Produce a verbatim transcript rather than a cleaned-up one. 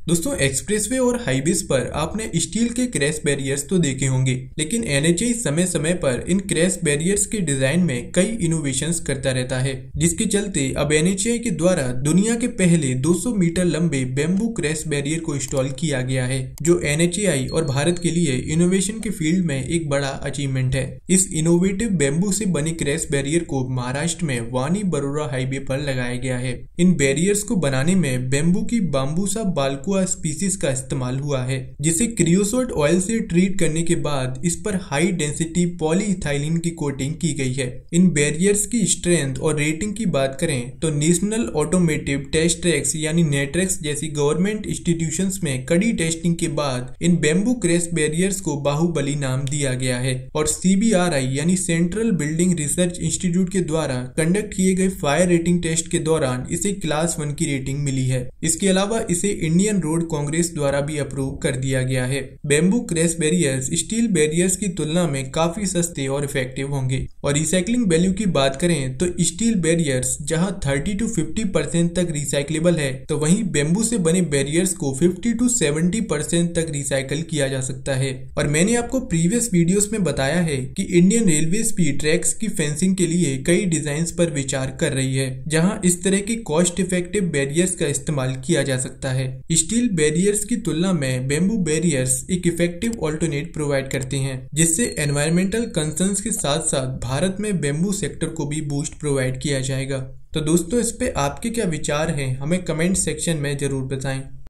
दोस्तों, एक्सप्रेसवे और हाईवेज पर आपने स्टील के क्रैश बैरियर्स तो देखे होंगे, लेकिन एनएचएआई समय समय पर इन क्रैश बैरियर्स के डिजाइन में कई इनोवेशंस करता रहता है, जिसके चलते अब एनएचएआई के द्वारा दुनिया के पहले दो सौ मीटर लंबे बेम्बू क्रैश बैरियर को इंस्टॉल किया गया है, जो एनएचएआई और भारत के लिए इनोवेशन के फील्ड में एक बड़ा अचीवमेंट है। इस इनोवेटिव बेम्बू से बने क्रैश बैरियर को महाराष्ट्र में वानी बरोरा हाईवे पर लगाया गया है। इन बैरियर्स को बनाने में बेम्बू की बाम्बूसा बाल्को स्पीसीज का इस्तेमाल हुआ है, जिसे क्रियोसोट ऑयल से ट्रीट करने के बाद इस पर हाई डेंसिटी पॉलीइथाइलिन की कोटिंग की गई है। इन बैरियर्स की स्ट्रेंथ और रेटिंग की बात करें तो नेशनल ऑटोमेटिव टेस्ट ट्रैक्स यानी नेट्रेक्स जैसी गवर्नमेंट इंस्टीट्यूशंस में कड़ी टेस्टिंग के बाद इन बेम्बू क्रैश बैरियर्स को बाहुबली नाम दिया गया है और सीबीआरआई यानी सेंट्रल बिल्डिंग रिसर्च इंस्टीट्यूट के द्वारा कंडक्ट किए गए फायर रेटिंग टेस्ट के दौरान इसे क्लास वन की रेटिंग मिली है। इसके अलावा इसे इंडियन रोड कांग्रेस द्वारा भी अप्रूव कर दिया गया है। Bamboo crash barriers steel barriers की तुलना में काफी सस्ते और इफेक्टिव होंगे। और रिसाइकलिंग वैल्यू की बात करें तो स्टील बैरियर्स जहां तीस टू पचास परसेंट तक रिसाइक्लेबल है, तो वहीं बेम्बू से बने बैरियर्स को पचास टू सत्तर परसेंट तक रिसाइकल किया जा सकता है। और मैंने आपको प्रीवियस वीडियोस में बताया है कि इंडियन रेलवे भी ट्रैक्स की फेंसिंग के लिए कई डिजाइन पर विचार कर रही है, जहां इस तरह के कॉस्ट इफेक्टिव बैरियर्स का इस्तेमाल किया जा सकता है। स्टील बैरियर्स की तुलना में बेम्बू बैरियर्स एक इफेक्टिव ऑल्टरनेट प्रोवाइड करते हैं, जिससे एनवायरमेंटल कंसर्न्स के साथ साथ भारत में बेम्बू सेक्टर को भी बूस्ट प्रोवाइड किया जाएगा। तो दोस्तों, इस पे आपके क्या विचार हैं, हमें कमेंट सेक्शन में जरूर बताएं।